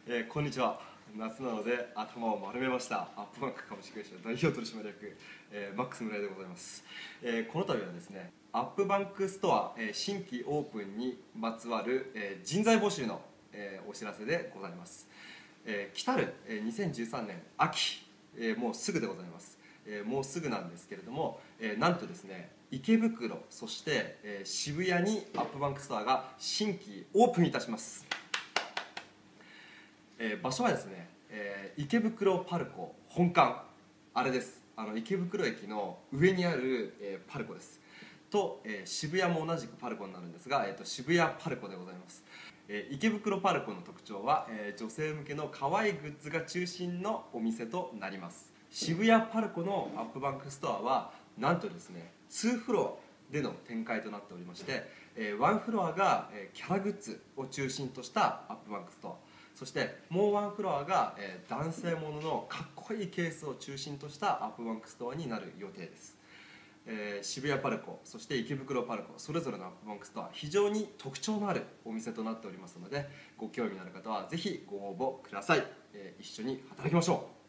こんにちは。夏なので頭を丸めました。アップバンク株式会社代表取締役、マックス村井でございます。この度はですね、アップバンクストア、新規オープンにまつわる、人材募集の、お知らせでございます。来たる、2013年秋、もうすぐでございます。もうすぐなんですけれども、なんとですね、池袋、そして、渋谷にアップバンクストアが新規オープンいたします。場所はですね、池袋パルコ本館、あれです。池袋駅の上にある、パルコですと、渋谷も同じくパルコになるんですが、渋谷パルコでございます。池袋パルコの特徴は、女性向けの可愛いグッズが中心のお店となります。渋谷パルコのアップバンクストアはなんとですね、2フロアでの展開となっておりまして、1フロアがキャラグッズを中心としたアップバンクストア、そしてもうワンフロアが男性もののかっこいいケースを中心としたアップバンクストアになる予定です。渋谷パルコ、そして池袋パルコ、それぞれのアップバンクストア、非常に特徴のあるお店となっておりますので、ご興味のある方はぜひご応募ください。一緒に働きましょう。